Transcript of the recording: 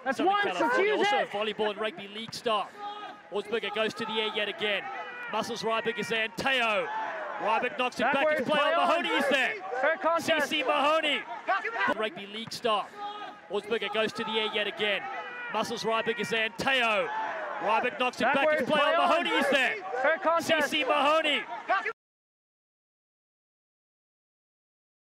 That's Southern once, California, let's use also it. volleyball and rugby league star. Augspurger goes to the air yet again. Muscles Ryberg is there, and Teo. Ryberg knocks it back, it's play on. Mahoney is there. Fair contest. CC Mahoney. Rugby league star. Augspurger goes to the air yet again. Muscles Ryberg is there, and Teo. Ryberg knocks it back, it's play on. Mahoney is there. Fair contest. CC Mahoney.